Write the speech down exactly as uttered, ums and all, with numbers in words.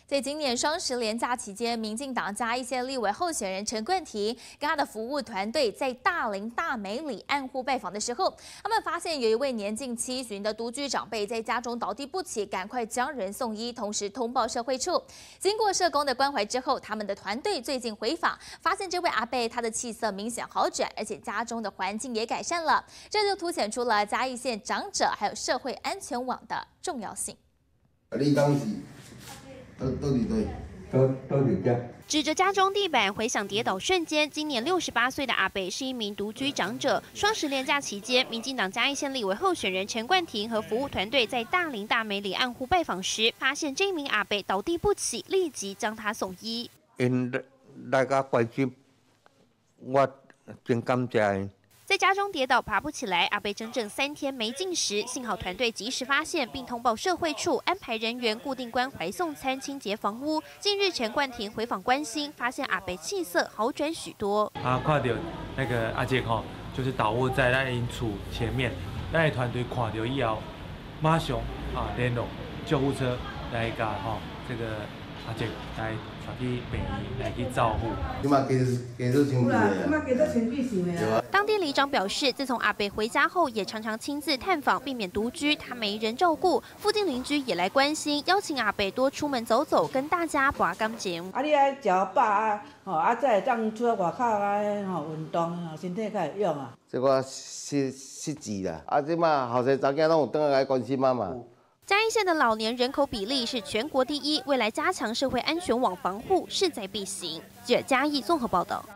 在今年双十连假期间，民进党嘉义县立委候选人陈冠廷跟他的服务团队在大林大美里按户拜访的时候，他们发现有一位年近七旬的独居长辈在家中倒地不起，赶快将人送医，同时通报社会处。经过社工的关怀之后，他们的团队最近回访，发现这位阿伯他的气色明显好转，而且家中的环境也改善了，这就凸显出了嘉义县长者还有社会安全网的重要性。 你当时。 都都伫对， 都都伫遮。 指着家中地板回想跌倒瞬间，今年六十八岁的阿北是一名独居长者。双十连假期间，民进党嘉义县立委候选人陈冠廷和服务团队在大林大美里按户拜访时，发现这名阿北倒地不起，立即将他送医。 因来个关心，我真感谢。 在家中跌倒爬不起来，阿贝整整三天没进食，幸好团队及时发现，并通报社会处，安排人员固定关怀送餐、清洁房屋。近日陈冠廷回访关心，发现阿贝气色好转许多。 啊，看到那个阿杰吼，就是倒卧在咱因厝前面，咱的团队看到以后，马上啊联络救护车来甲吼这个阿杰来带去病院来去照顾。 即马加加做清洁啊。 当地里长表示，自从阿北回家后，也常常亲自探访，避免独居，他没人照顾。附近邻居也来关心，邀请阿北多出门走走，跟大家拔感情。 啊，你爱食饱啊，吼，啊，才会当出来外口啊，吼运动，吼，身体较会用啊。 这我失失智啦，啊，即马后生查囝拢有倒来关心妈妈。 嘉义县的老年人口比例是全国第一，未来加强社会安全网防护势在必行。记者嘉义综合报道。